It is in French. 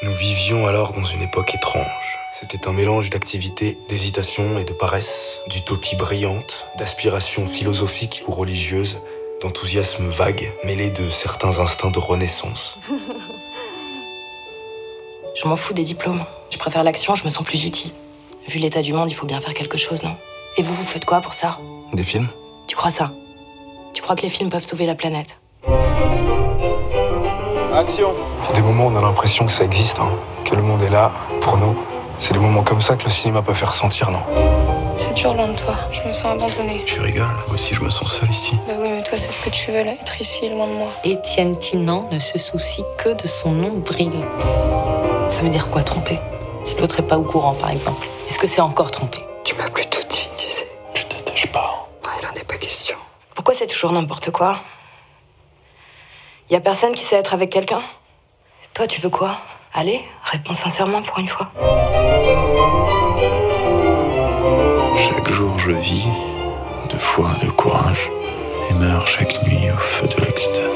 Nous vivions alors dans une époque étrange. C'était un mélange d'activité, d'hésitation et de paresse, d'utopie brillante, d'aspiration philosophique ou religieuse, d'enthousiasme vague, mêlé de certains instincts de renaissance. Je m'en fous des diplômes. Je préfère l'action, je me sens plus utile. Vu l'état du monde, il faut bien faire quelque chose, non? Et vous faites quoi pour ça? Des films? Tu crois ça? Tu crois que les films peuvent sauver la planète? Action! Il y a des moments où on a l'impression que ça existe, que le monde est là, pour nous. C'est des moments comme ça que le cinéma peut faire sentir, non? C'est dur loin de toi, je me sens abandonnée. Tu rigoles? Moi aussi, je me sens seul ici. Bah oui, mais toi, c'est ce que tu veux, là, être ici, loin de moi. Étienne Tinan ne se soucie que de son nombril. Ça veut dire quoi, tromper? Si l'autre est pas au courant, par exemple. Est-ce que c'est encore tromper? Tu m'as plus toute fine, tu sais. Je t'attache pas. Ah, il en est pas question. Pourquoi c'est toujours n'importe quoi? Y a personne qui sait être avec quelqu'un? Toi, tu veux quoi? Allez, réponds sincèrement pour une fois. Chaque jour, je vis de foi, de courage, et meurs chaque nuit au feu de l'extase.